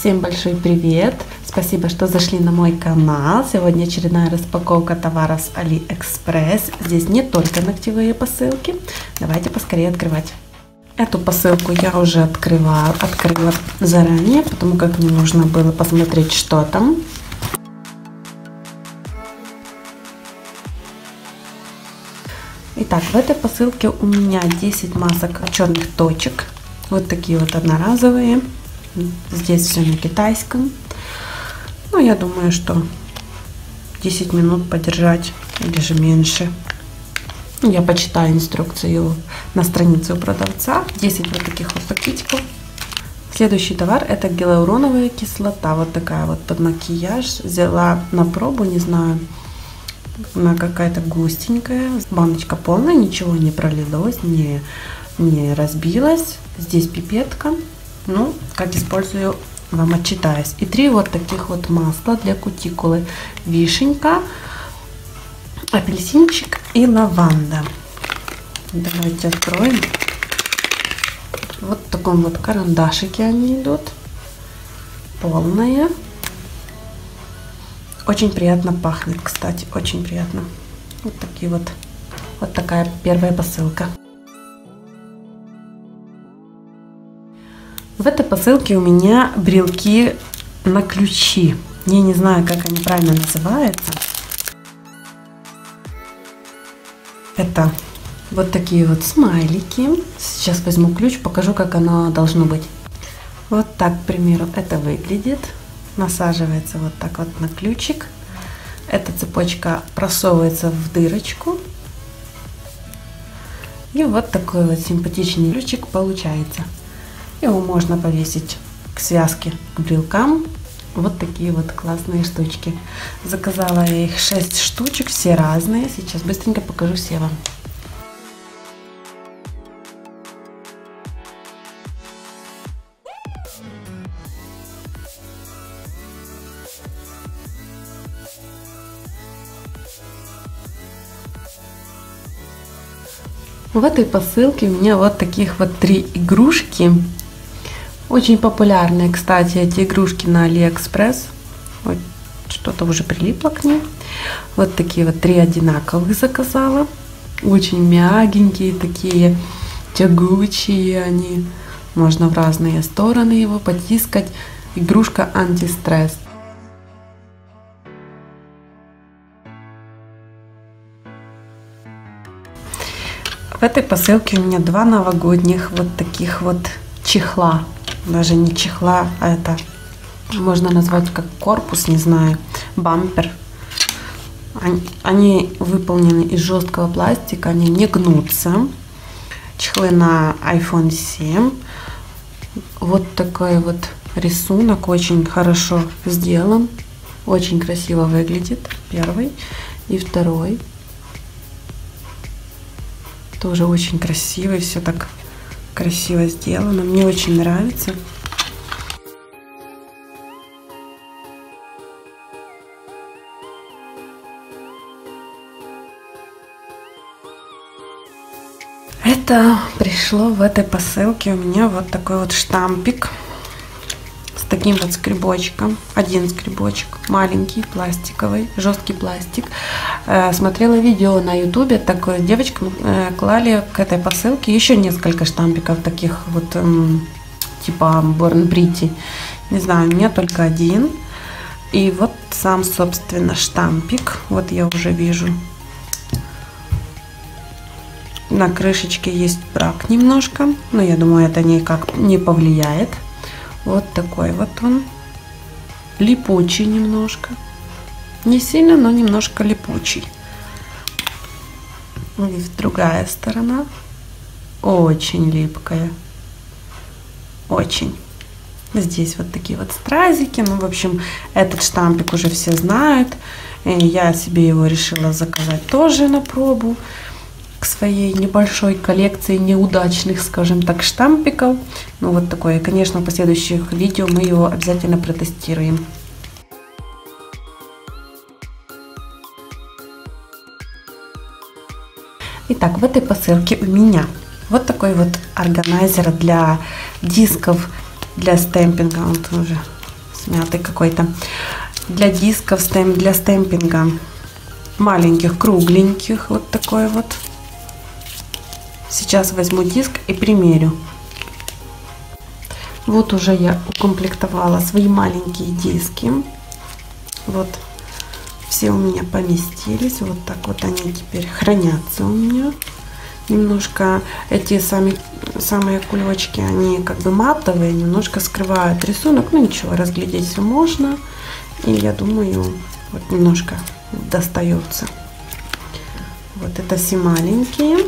Всем большой привет! Спасибо, что зашли на мой канал. Сегодня очередная распаковка товаров с AliExpress. Здесь не только ногтевые посылки. Давайте поскорее открывать. Эту посылку я уже открыла заранее, потому как мне нужно было посмотреть, что там. Итак, в этой посылке у меня 10 масок черных точек. Вот такие вот одноразовые. Здесь все на китайском. Ну, я думаю, что 10 минут подержать или же меньше. Я почитаю инструкцию на странице у продавца. 10 вот таких вот пакетиков. Следующий товар — это гиалуроновая кислота. Вот такая вот под макияж. Взяла на пробу, не знаю, она какая-то густенькая. Баночка полная, ничего не пролилось, не разбилась. Здесь пипетка. Ну, как использую, вам отчитаюсь. И 3 вот таких вот масла для кутикулы. Вишенька, апельсинчик и лаванда. Давайте откроем. Вот в таком вот карандашике они идут. Полные. Очень приятно пахнет, кстати, очень приятно. Вот такие вот. Вот такая первая посылка. В этой посылке у меня брелки на ключи. Я не знаю, как они правильно называются. Это вот такие вот смайлики. Сейчас возьму ключ, покажу, как оно должно быть. Вот так, к примеру, это выглядит. Насаживается вот так вот на ключик. Эта цепочка просовывается в дырочку. И вот такой вот симпатичный ключик получается. Его можно повесить к связке, к брелкам. Вот такие вот классные штучки. Заказала я их 6 штучек, все разные. Сейчас быстренько покажу все вам. В этой посылке у меня вот таких вот 3 игрушки. Очень популярные, кстати, эти игрушки на AliExpress. Вот, что-то уже прилипло к ним. Вот такие вот 3 одинаковых заказала. Очень мягенькие, такие тягучие они. Можно в разные стороны его потискать. Игрушка антистресс. В этой посылке у меня 2 новогодних вот таких вот чехла. Даже не чехла, а это можно назвать как корпус, не знаю, бампер. Они выполнены из жесткого пластика, они не гнутся. Чехлы на iPhone 7. Вот такой вот рисунок, очень хорошо сделан. Очень красиво выглядит. Первый и второй. Тоже очень красивый, все так красиво сделано. Мне очень нравится. Это пришло в этой посылке у меня вот такой вот штампик с таким вот скребочком. Один скребочек, маленький, пластиковый, жесткий пластик. Смотрела видео на ютубе, такой девочкам клали к этой посылке еще несколько штампиков таких вот типа Born Pretty. Не знаю, у меня только один. И вот сам, собственно, штампик. Вот я уже вижу. На крышечке есть брак немножко, но я думаю, это никак не повлияет. Вот такой вот он. Липучий немножко. Не сильно, но немножко липучий. И другая сторона. Очень липкая. Очень. Здесь вот такие вот стразики. Ну, в общем, этот штампик уже все знают. И я себе его решила заказать тоже на пробу. К своей небольшой коллекции неудачных, скажем так, штампиков. Ну, вот такое. И, конечно, в последующих видео мы его обязательно протестируем. Итак, в этой посылке у меня вот такой вот органайзер для дисков, для стемпинга. Он тоже мятый какой-то. Для дисков, для стемпинга. Маленьких, кругленьких. Вот такой вот. Сейчас возьму диск и примерю. Вот уже я укомплектовала свои маленькие диски. Вот. Все у меня поместились. Вот так вот они теперь хранятся у меня. Немножко эти самые кулечки, они как бы матовые, немножко скрывают рисунок. Ну ничего, разглядеть все можно. И я думаю, вот немножко достается. Вот это все маленькие.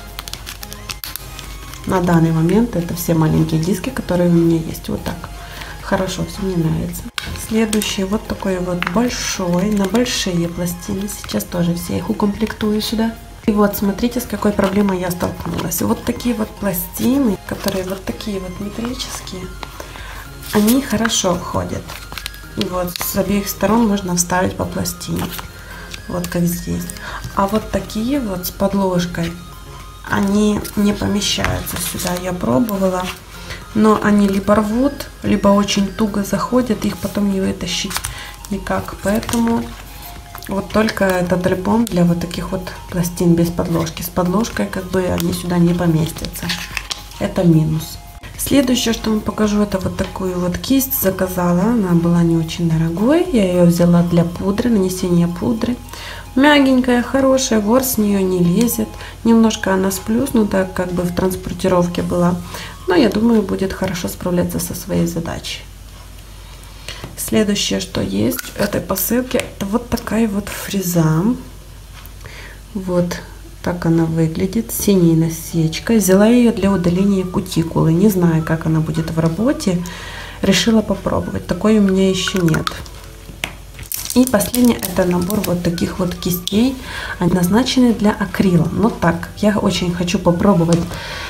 На данный момент это все маленькие диски, которые у меня есть. Вот так. Хорошо, все мне нравится. Следующий вот такой вот большой, на большие пластины. Сейчас тоже все их укомплектую сюда. И вот смотрите, с какой проблемой я столкнулась. Вот такие вот пластины, которые вот такие вот метрические, они хорошо ходят. И вот с обеих сторон можно вставить по пластине. Вот как здесь. А вот такие вот с подложкой, они не помещаются сюда. Я пробовала. Но они либо рвут, либо очень туго заходят, их потом не вытащить никак. Поэтому вот только этот альбом для вот таких вот пластин без подложки. С подложкой как бы они сюда не поместятся. Это минус. Следующее, что вам покажу, это вот такую вот кисть заказала. Она была не очень дорогой. Я ее взяла для пудры, нанесения пудры. Мягенькая, хорошая, ворс с нее не лезет. Немножко она сплюснута, как бы в транспортировке была. Но я думаю, будет хорошо справляться со своей задачей. Следующее, что есть в этой посылке, это вот такая вот фреза. Вот так она выглядит. С синей насечкой. Взяла ее для удаления кутикулы. Не знаю, как она будет в работе. Решила попробовать. Такой у меня еще нет. И последний это набор вот таких вот кистей, назначенный для акрила. Но так, я очень хочу попробовать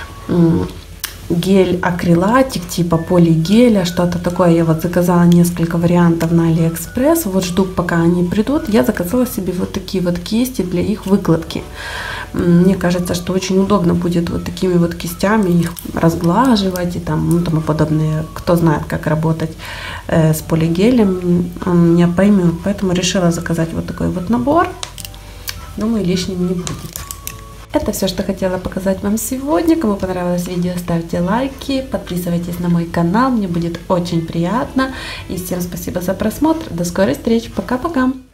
гель акрилатик типа полигеля, что-то такое. Я вот заказала несколько вариантов на Алиэкспресс. Вот жду, пока они придут. Я заказала себе вот такие вот кисти для их выкладки. Мне кажется, что очень удобно будет вот такими вот кистями их разглаживать и там, тому подобное. Кто знает, как работать с полигелем, он меня поймет. Поэтому решила заказать вот такой вот набор. Думаю, лишним не будет. Это все, что хотела показать вам сегодня. Кому понравилось видео, ставьте лайки, подписывайтесь на мой канал, мне будет очень приятно. И всем спасибо за просмотр. До скорой встречи. Пока-пока.